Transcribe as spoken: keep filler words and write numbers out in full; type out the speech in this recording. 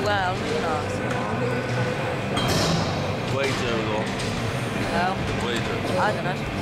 well, you know. Wager or Well, wager? I don't know.